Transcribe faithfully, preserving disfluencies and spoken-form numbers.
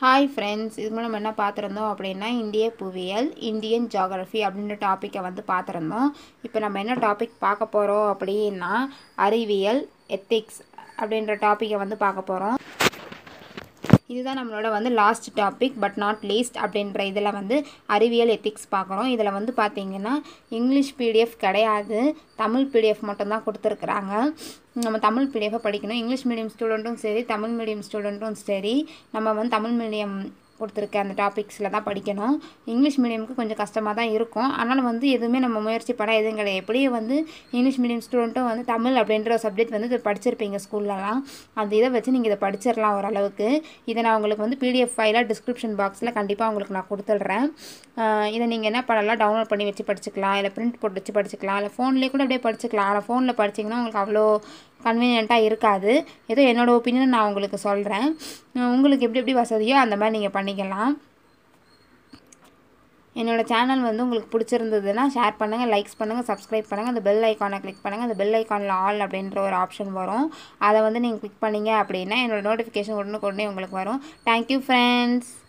Hi friends, இது மூலம் என்ன பார்த்துருந்தோம் அப்படின்னா இந்திய புவியியல், இந்தியன் ஜியாகிரஃபி அப்படின்ற டாப்பிக்கை வந்து பார்த்துருந்தோம். இப்போ நம்ம என்ன டாபிக் பார்க்க போகிறோம் அப்படின்னா அறிவியல், எத்திக்ஸ் அப்படின்ற டாப்பிக்கை வந்து பார்க்க போகிறோம். இதுதான் நம்மளோட வந்து last topic but not least அப்படின்ற இதில் வந்து அறிவியல் எத்திக்ஸ் பார்க்குறோம். இதில் வந்து பார்த்திங்கன்னா இங்கிலீஷ் பிடிஎஃப் கிடையாது, தமிழ் பிடிஎஃப் மட்டும்தான் கொடுத்துருக்குறாங்க. நம்ம தமிழ் பிடிஎஃபை படிக்கணும். இங்கிலீஷ் மீடியம் ஸ்டூடெண்ட்டும் சரி, தமிழ் மீடியம் ஸ்டூடெண்ட்டும் சரி, நம்ம வந்து தமிழ் மீடியம் கொடுத்துருக்க அந்த டாபிக்ஸில் தான் படிக்கணும். இங்கிலீஷ் மீடியமுக்கு கொஞ்சம் கஷ்டமாக தான் இருக்கும். ஆனாலும் வந்து எதுவுமே நம்ம முயற்சி பண்ண எதுவும் கிடையாது. எப்படியும் வந்து இங்கிலீஷ் மீடியம் ஸ்டூடெண்ட்டும் வந்து தமிழ் அப்படின்ற சப்ஜெக்ட் வந்து இதை படிச்சிருப்பீங்க ஸ்கூல்லலாம். அந்த இதை வச்சு நீங்கள் இதை படிச்சிடலாம் ஓரளவுக்கு. இதை நான் உங்களுக்கு வந்து பிடிஎஃப் ஃபைலாக டிஸ்கிரிப்ஷன் பாக்ஸில் கண்டிப்பாக உங்களுக்கு நான் கொடுத்துட்றேன். இதை நீங்கள் என்ன பண்ணலாம், டவுன்லோட் பண்ணி வச்சு படிச்சுக்கலாம், இல்லை பிரிண்ட் போட்டு வச்சு படிச்சுக்கலாம், இல்லை ஃபோன்லேயே கூட அப்படியே படிச்சுக்கலாம். ஆனால் ஃபோனில் படிச்சிங்கன்னா உங்களுக்கு அவ்வளோ கன்வீனியண்ட்டாக இருக்காது. ஏதோ என்னோடய ஒப்பீனியன் நான் உங்களுக்கு சொல்கிறேன். உங்களுக்கு எப்படி எப்படி வசதியோ அந்த மாதிரி நீங்கள் பண்ணிக்கலாம். என்னோடய சேனல் வந்து உங்களுக்கு பிடிச்சிருந்ததுன்னா ஷேர் பண்ணுங்கள், லைக்ஸ் பண்ணுங்கள், சப்ஸ்கிரைப் பண்ணுங்கள். அந்த பெல் ஐக்கானை கிளிக் பண்ணுங்கள். அந்த பெல் ஐக்கானில் ஆல் அப்படின்ற ஒரு ஆப்ஷன் வரும். அதை வந்து நீங்கள் கிளிக் பண்ணிங்க அப்படின்னா என்னோடய நோட்டிஃபிகேஷன் உடனே உடனே உங்களுக்கு வரும். Thank you friends.